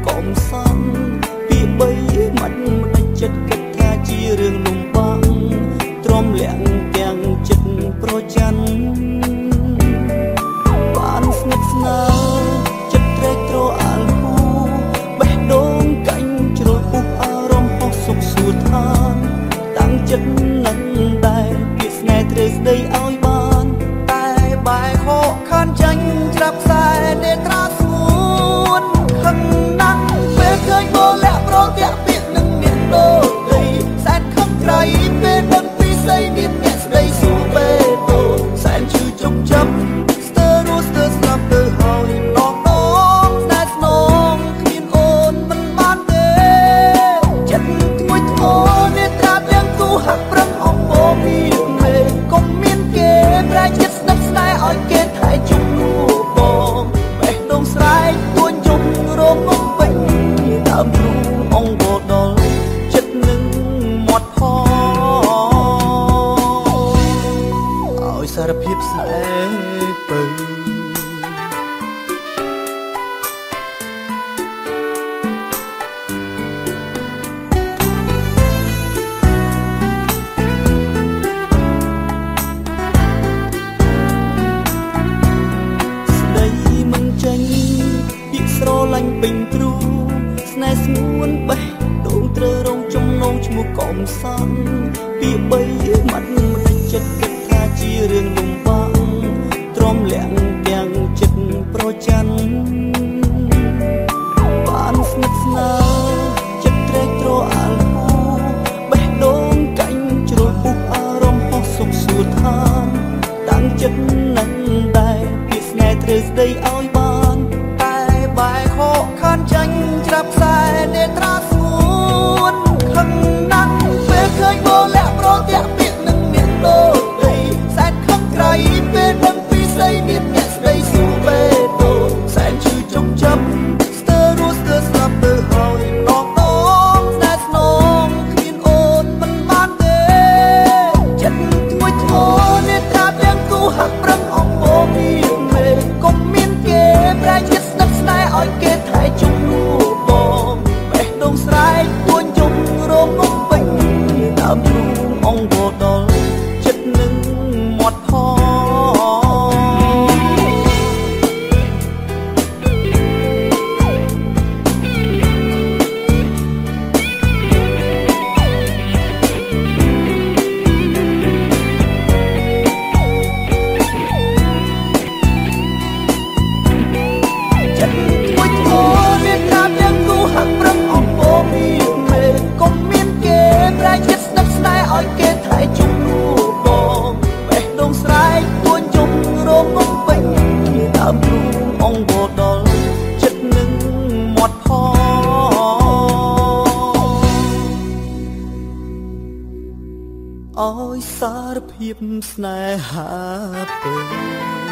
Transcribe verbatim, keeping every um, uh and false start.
កំសាន្តពីបីមិនមិនចិត្តគិតថាជារឿងលំបាកទ្រាំលាក់ទាំងចិត្តប្រច័ណ្ឌបានស្និទ្ធស្នាលចិត្តត្រេកត្រអាលហួបេះដូងកាញ់ជ្រុលពុះអារម្មណ៍ហោះសុខសួរឋានតាំងចិត្តនឹងដែរពាក្យស្នេហ៍ត្រេកស្ដីឲ្យបានតែបែកហកខានចាញ់ច្រាប់ខ្សែនេត្រាស្ងួនខឹងណាស់ពេលឃើញបលាក់ប្រទាក់ពាក្យនឹងមានដូរដីសែនខឹងក្រៃពេលដឹងពីស្អីមានអ្នកស្ដីសួរបេះដូងសែនឈឺជុកចាប់ស្ទើររស់ស្ទើរស្លាប់ទៅហើយម្ដងដងស្នេហ៍ស្នងគ្មានអូនមិនបានទេចិត្តធ្ងួយធ្ងរនេត្រាទាំងគូហាក់ប្រឹងអងពោមានមេកុំមានគេប្រែចិត្តស្និទ្ធស្នេហ៍ឲ្យគេថែជុំនួបងបេះដូងស្រែកទួញយំរងងពេញដើមទ្រូងអង្គបដល់ចិត្តនឹងមាត់ផងឲ្យសារភាពស្នេហ៍ពើស្រឡាញ់ពេញទ្រូងស្នេហ៍ស្ងួនបេះដូងត្រូវរងចំណងឈ្មោះកំសាន្តពីបីមិនមិនចិត្តគិតថាជារឿងលំបាកទ្រាំលាក់ទាំងចិត្តប្រច័ណ្ឌបានស្និទ្ធស្នាលចិត្តត្រេកត្រអាលហួបេះដូងកាញ់ជ្រុលពុះអារម្មណ៍ហោះសុខសួរឋានតាំងចិត្តនឹងដែរពាក្យស្នេហ៍ត្រូវស្ដីឲ្យបានបែកហកខានចាញ់ច្រាប់ខ្សែនេត្រាស្ងួនខឹងណាស់ពេលឃើញបលាក់ប្រទាក់ពាក្យនឹងមានដូរដីសែនខឹងក្រៃពេលដឹងពីស្អីមានអ្នកស្ដីសួរបេះដូងសែនឈឺជុកចាប់ស្ទើររស់ស្ទើរស្លាប់ទៅហើយម្ដងដងស្នេហ៍ស្នងគ្មានអូនមិនបានទេចិត្តធ្ងួយធ្ងរនេត្រាទាំងគូហាក់ប្រឹងអងពោមានមេកុំមានគេប្រែចិត្តស្និទ្ធស្នេហ៍ឲ្យគេថែជុំនួបងបេះដូងស្រែកទួញយំរងងពេញដើមទ្រូងអង្គបដល់ចិត្តនឹងមាត់ផងឲ្យគេថែជុំនួបងបេះដូងស្រែកទួញយំរងងពេញដើមទ្រូងអង្គបដល់ចិត្តនឹងមាត់ផងឲ្យសារភាពស្នេហាពើ